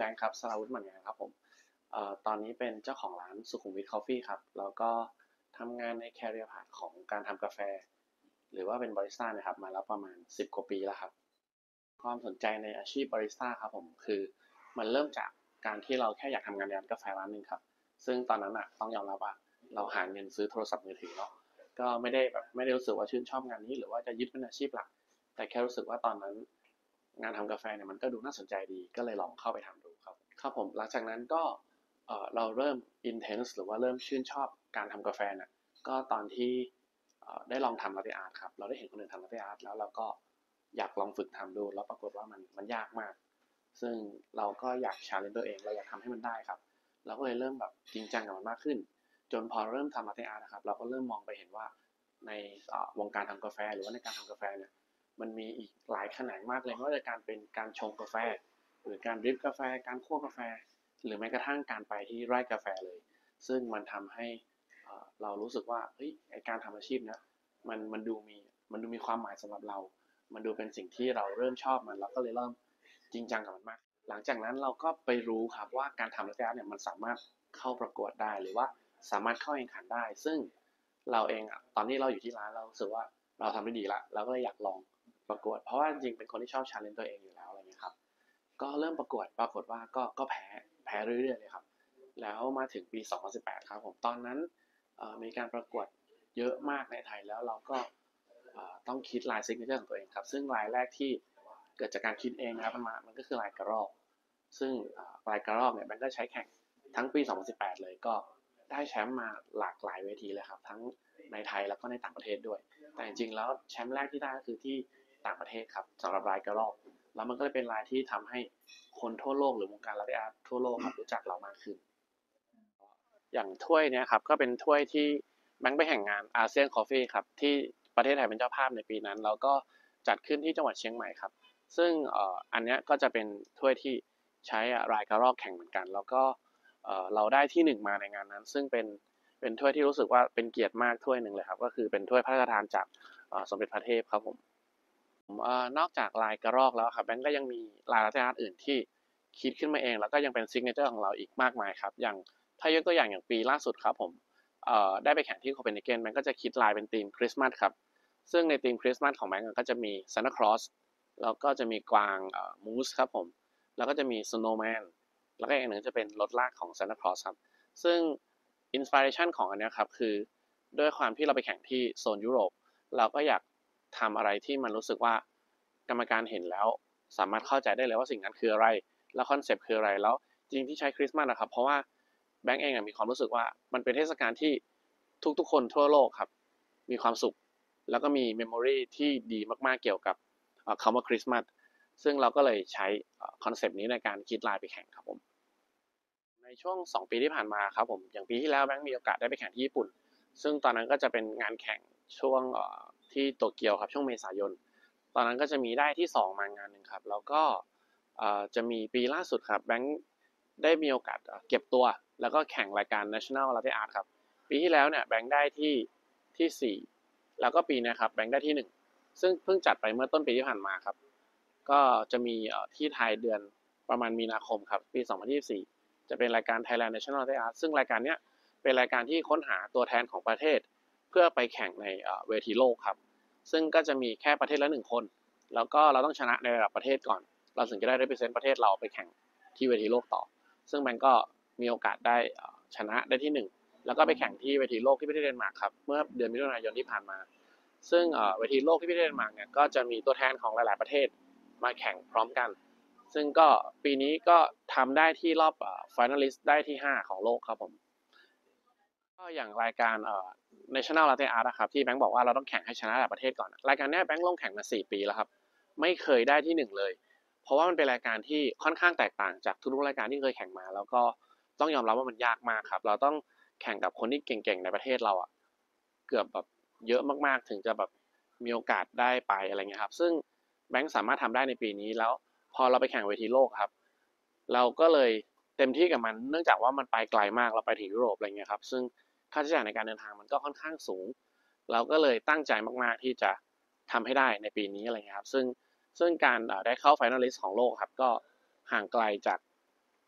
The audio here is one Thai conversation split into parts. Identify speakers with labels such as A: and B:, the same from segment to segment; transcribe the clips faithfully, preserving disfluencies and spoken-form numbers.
A: งค์ครับสราวุฒิหมั่นงานครับผมเอ่อตอนนี้เป็นเจ้าของร้านสุขุมวิทคอฟฟี่ครับแล้วก็ทำงานในแคเรียร์พาธของการทำกาแฟหรือว่าเป็นบาริสต้านะครับมาแล้วประมาณสิบกว่าปีแล้วครับความสนใจในอาชีพบาริสต้าครับผมคือมันเริ่มจากการที่เราแค่อยากทำงานในร้านกาแฟร้านหนึ่งครับซึ่งตอนนั้นอ่ะต้องยอมรับว่าเราหาเงินซื้อโทรศัพท์มือถือเนาะก็ไม่ได้แบบไม่ได้รู้สึกว่าชื่นชอบงานนี้หรือว่าจะยึดเป็นอาชีพหลักแต่แค่รู้สึกว่าตอนนั้น งานทำกาแฟเนี่ยมันก็ดูน่าสนใจดีก็เลยลองเข้าไปทำดูครับครับผมหลังจากนั้นก็เอ่อเราเริ่ม intense หรือว่าเริ่มชื่นชอบการทำกาแฟเนี่ยก็ตอนที่เอ่อได้ลองทำ latte art ครับเราได้เห็นคนอื่นทำ latte art แล้วเราก็อยากลองฝึกทำดูแล้วปรากฏว่ามันมันยากมากซึ่งเราก็อยาก challenge ตัวเองเราอยากทำให้มันได้ครับเราก็เลยเริ่มแบบจริงจังกับมันมากขึ้นจนพอเริ่มทำ latte art นะครับเราก็เริ่มมองไปเห็นว่าในวงการทำกาแฟหรือว่าในการทำกาแฟเนี่ย มันมีอีกหลายแขนงมากเลยไม่ว่าจะการเป็นการชงกาแฟหรือการดริปกาแฟการคั่วกาแฟหรือแม้กระทั่งการไปที่ไร่กาแฟเลยซึ่งมันทำให้เรารู้สึกว่าเฮ้ยการทำอาชีพเนี้ยมันมันดูมีมันดูมีความหมายสำหรับเรา มันดูเป็นสิ่งที่เราเริ่มชอบมันเราก็เลยเริ่มจริงจังกับมันมากหลังจากนั้นเราก็ไปรู้ครับว่าการทำรัตเนี่ยมันสามารถเข้าประกวดได้หรือว่าสามารถเข้าแข่งขันได้ซึ่งเราเองอะตอนนี้เราอยู่ที่ร้านเรารู้สึกว่าเราทำได้ดีละเราก็เลยอยากลอง ประกวดเพราะว่าจริงๆเป็นคนที่ชอบชาเลนจ์ตัวเองอยู่แล้วอะไรเงี้ยครับก็เริ่มประกวดปรากฏว่าก็ก็แพ้แพ้เรื่อยๆเลยครับแล้วมาถึงปีสองพันสิบแปดครับผมตอนนั้นมีการประกวดเยอะมากในไทยแล้วเราก็ต้องคิดลายซิกเนเจอร์ของตัวเองครับซึ่งลายแรกที่เกิดจากการคิดเองนะครับมันมามันก็คือลายกระรอกซึ่งลายกระรอกเนี่ยมันก็ใช้แข่งทั้งปีสองพันสิบแปดเลยก็ได้แชมป์มาหลากหลายเวทีเลยครับทั้งในไทยแล้วก็ในต่างประเทศด้วยแต่จริงๆแล้วแชมป์แรกที่ได้ก็คือที่ต่างประเทศครับสำหรับลายกระรอกแล้วมันก็เลยเป็นลายที่ทำให้คนทั่วโลกหรือวงการลาเต้อาร์ตทั่วโลกครับรู้จักเรามากขึ้นอย่างถ้วยเนี้ยครับก็เป็นถ้วยที่แบงค์ไปแข่งงานอาเซียนคอฟฟี่ครับที่ประเทศไทยเป็นเจ้าภาพในปีนั้นแล้วก็จัดขึ้นที่จังหวัดเชียงใหม่ครับซึ่งอันนี้ก็จะเป็นถ้วยที่ใช้ลายกระรอกแข่งเหมือนกันแล้วก็เราได้ที่หนึ่งมาในงานนั้นซึ่งเป็นเป็นถ้วยที่รู้สึกว่าเป็นเกียรติมากถ้วยหนึ่งเลยครับก็คือเป็นถ้วยพระราชทานจากสมเด็จพระเทพครับผมนอกจากลายกระรอกแล้วครับแบงก์ก็ยังมีลายลักษณะอื่นที่คิดขึ้นมาเองแล้วก็ยังเป็นซิกเนเจอร์ของเราอีกมากมายครับอย่างถ้ายกตัวอย่างอย่างปีล่าสุดครับผมได้ไปแข่งที่โคเปนเฮเกนแบงก์ก็จะคิดลายเป็นธีมคริสต์มาสครับซึ่งในธีมคริสต์มาสของแบงก์ก็จะมีซานตาคลอสแล้วก็จะมีกวางมูสครับผมแล้วก็จะมีสโนว์แมนแล้วก็อีกหนึ่งจะเป็นรถลากของซานตาคลอสครับซึ่งอินสปิเรชันของอันนี้ครับคือด้วยความที่เราไปแข่งที่โซนยุโรปเราก็อยากทำอะไรที่มันรู้สึกว่ากรรมการเห็นแล้วสามารถเข้าใจได้เลยว่าสิ่งนั้นคืออะไรแล้วคอนเซปต์คืออะไรแล้วจริงที่ใช้คริสต์มาสนะครับเพราะว่าแบงก์เองมีความรู้สึกว่ามันเป็นเทศกาลที่ทุกๆคนทั่วโลกครับมีความสุขแล้วก็มีเมมโมรีที่ดีมากๆเกี่ยวกับคำว่าคริสต์มาสซึ่งเราก็เลยใช้คอนเซปต์นี้ในการคิดลายไปแข่งครับผมในช่วงสองปีที่ผ่านมาครับผมอย่างปีที่แล้วแบงค์มีโอกาสได้ไปแข่งที่ญี่ปุ่นซึ่งตอนนั้นก็จะเป็นงานแข่งช่วงที่โตเกียวครับช่วงเมษายนตอนนั้นก็จะมีได้ที่สองมางานหนึ่งครับแล้วก็จะมีปีล่าสุดครับแบงค์ได้มีโอกาสเก็บตัวแล้วก็แข่งรายการ National Latte Art ครับปีที่แล้วเนี่ยแบงค์ได้ที่ที่สี่แล้วก็ปีนี้ครับแบงค์ได้ที่หนึ่งซึ่งเพิ่งจัดไปเมื่อต้นปีที่ผ่านมาครับก็จะมีที่ไทยเดือนประมาณมีนาคมครับปีสองพันยี่สิบสี่จะเป็นรายการ Thailand National Latte Art ซึ่งรายการนี้เป็นรายการที่ค้นหาตัวแทนของประเทศเพื่อไปแข่งในเวทีโลกครับซึ่งก็จะมีแค่ประเทศละหนึ่งคนแล้วก็เราต้องชนะในระดับประเทศก่อนเราถึงจะได้ represent ประเทศเราไปแข่งที่เวทีโลกต่อซึ่งมันก็มีโอกาสได้ชนะได้ที่หนึ่งแล้วก็ไปแข่งที่เวทีโลกที่ประเทศเดนมาร์กครับเมื่อเดือนมิถุนายนที่ผ่านมาซึ่งเวทีโลกที่ประเทศเดนมาร์กเนี่ยก็จะมีตัวแทนของหลายๆประเทศมาแข่งพร้อมกันซึ่งก็ปีนี้ก็ทำได้ที่รอบ finalist ได้ที่ห้าของโลกครับผมก็อย่างรายการ National Latte Art นะครับที่แบงค์บอกว่าเราต้องแข่งให้ชนะระดับประเทศก่อนรายการนี้แบงค์ลงแข่งมาสี่ปีแล้วครับไม่เคยได้ที่หนึ่งเลยเพราะว่ามันเป็นรายการที่ค่อนข้างแตกต่างจากทุกๆรายการที่เคยแข่งมาแล้วก็ต้องยอมรับว่ามันยากมากครับเราต้องแข่งกับคนที่เก่งๆในประเทศเราอ่ะเกือบแบบเยอะมากๆถึงจะแบบมีโอกาสได้ไปอะไรเงี้ยครับซึ่งแบงค์สามารถทำได้ในปีนี้แล้วพอเราไปแข่งเวทีโลกครับเราก็เลยเต็มที่กับมันเนื่องจากว่ามันไปไกลมากเราไปถึงยุโรปอะไรเงี้ยครับซึ่งค่าใช้จ่ายในการเดินทางมันก็ค่อนข้างสูงเราก็เลยตั้งใจมากๆที่จะทำให้ได้ในปีนี้อะไรเงี้ยครับซึ่งซึ่งการได้เข้าไฟนอลิสต์ของโลกครับก็ห่างไกลจาก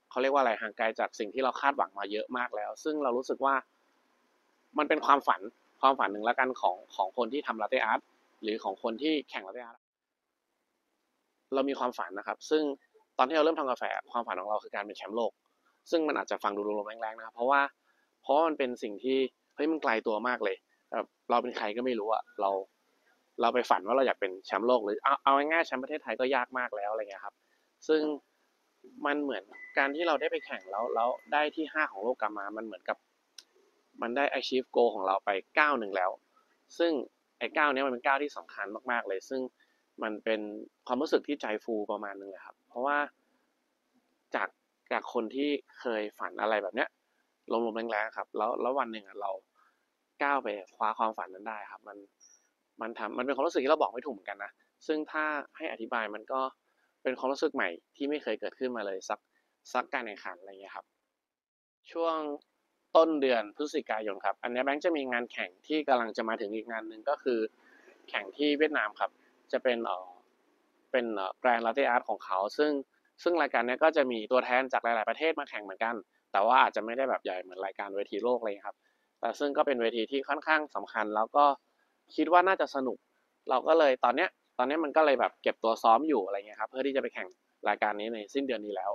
A: เขาเรียกว่าอะไรห่างไกลจากสิ่งที่เราคาดหวังมาเยอะมากแล้วซึ่งเรารู้สึกว่ามันเป็นความฝันความฝันหนึ่งแล้วกันของของคนที่ทำลาเต้อาร์ตหรือของคนที่แข่งลาเต้อาร์ตเรามีความฝันนะครับซึ่งตอนที่เราเริ่มทำกาแฟความฝันของเราคือการเป็นแชมป์โลกซึ่งมันอาจจะฟังดูลมๆแรงๆนะครับเพราะว่าเพราะมันเป็นสิ่งที่เฮ้ยมันไกลตัวมากเลยแบบเราเป็นใครก็ไม่รู้อะเราเราไปฝันว่าเราอยากเป็นแชมป์โลกหรือเอาเอาง่ายๆแชมป์ประเทศไทยก็ยากมากแล้วอะไรเงี้ยครับซึ่งมันเหมือนการที่เราได้ไปแข่งแล้วแล้วได้ที่ห้าของโลกกลับมามันเหมือนกับมันได้ achieve goal ของเราไปก้าวหนึ่งแล้วซึ่งไอ้ก้าวนี้มันเป็นก้าวที่สำคัญมากๆเลยซึ่งมันเป็นความรู้สึกที่ใจฟูประมาณนึงเลยครับเพราะว่าจากจากคนที่เคยฝันอะไรแบบเนี้ยลมๆแรงๆครับแล้วแล้ววันหนึ่งเราก้าวไปคว้าความฝันนั้นได้ครับมันมันทำมันเป็นความรู้สึกที่เราบอกไม่ถูกเหมือนกันนะซึ่งถ้าให้อธิบายมันก็เป็นความรู้สึกใหม่ที่ไม่เคยเกิดขึ้นมาเลยสักสักการแข่งขันอะไรเงี้ยครับช่วงต้นเดือนพฤศจิกายนครับอันนี้แบงค์จะมีงานแข่งที่กำลังจะมาถึงอีกงานหนึ่งก็คือแข่งที่เวียดนามครับจะเป็นเอ่อเป็นเอ่อแกรนด์ลาเต้อาร์ตของเขาซึ่งซึ่งรายการนี้ก็จะมีตัวแทนจากหลายๆประเทศมาแข่งเหมือนกันแต่ว่าอาจจะไม่ได้แบบใหญ่เหมือนรายการเวทีโลกเลยครับแต่ซึ่งก็เป็นเวทีที่ค่อนข้างสำคัญแล้วก็คิดว่าน่าจะสนุกเราก็เลยตอนเนี้ยตอนนี้มันก็เลยแบบเก็บตัวซ้อมอยู่อะไรเงี้ยครับเพื่อที่จะไปแข่งรายการนี้ในสิ้นเดือนนี้แล้ว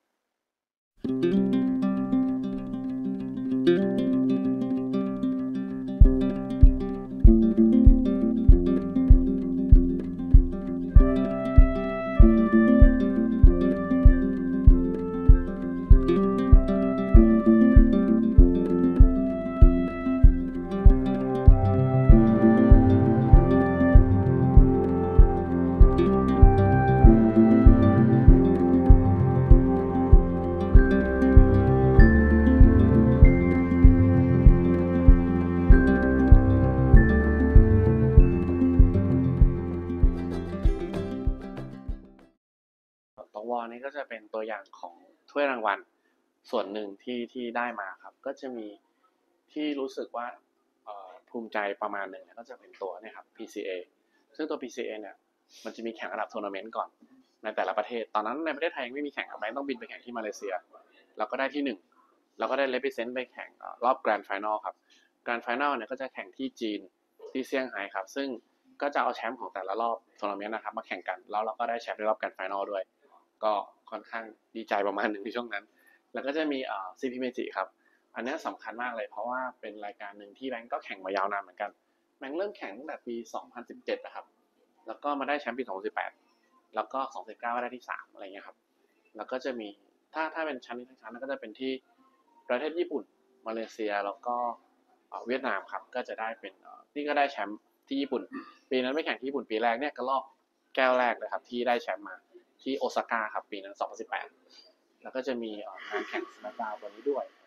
A: ตวนี่ก็จะเป็นตัวอย่างของถ้วยรางวัลส่วนหนึ่งที่ที่ได้มาครับก็จะมีที่รู้สึกว่าภูมิใจประมาณหนึ่งก็จะเป็นตัวนี่ครับ พี ซี เอ ซึ่งตัว พี ซี เอ เนี่ยมันจะมีแข่งระดับทัวร์นาเมนต์ก่อนในแต่ละประเทศตอนนั้นในประเทศไทยยังไม่มีแข่งครับแบงค์ต้องบินไปแข่งที่มาเลเซียแล้วก็ได้ที่หนึ่งแล้วก็ได้ represent ไปแข่งรอบแกรนด์ไฟนอลครับแกรนด์ไฟนอลเนี่ยก็จะแข่งที่จีนที่เซี่ยงไฮ้ครับซึ่งก็จะเอาแชมป์ของแต่ละรอบทัวร์นาเมนต์นะครับมาแข่งกันแล้วเราก็ได้แชมป์ในรอบแกรนด์ไฟนอลด้วย ก็ค่อนข้างดีใจประมาณหนึ่งในช่วงนั้น แล้วก็จะมีเอ่อ ซี พี Magic ครับ อันนี้สำคัญมากเลยเพราะว่าเป็นรายการหนึ่งที่แบงก์ก็แข่งมายาวนานเหมือนกันแบงก์เริ่มแข่งตั้งแต่ปี สองพันสิบเจ็ด นะครับ แล้วก็มาได้แชมป์ปี สองพันสิบแปด แล้วก็ สองพันสิบเก้า ก็ได้ที่สามอะไรเงี้ยครับ แล้วก็จะมีถ้าถ้าเป็นชั้นนี้ทั้งชั้นก็จะเป็นที่ประเทศญี่ปุ่น มาเลเซีย แล้วก็เวียดนามครับ ก็จะได้เป็นนี่ก็ได้แชมป์ที่ญี่ปุ่น ปีนั้นไปแข่งที่ญี่ปุ่นปีแรกเนี่ยก็รอบแก้วแรกเลยครับที่ได้แชมป์มา ที่โอซาก้าครับปีนั้นสองพันสิบแปดแล้วก็จะมีงานแข่งสแมคดาวน์ตัวนี้ด้วย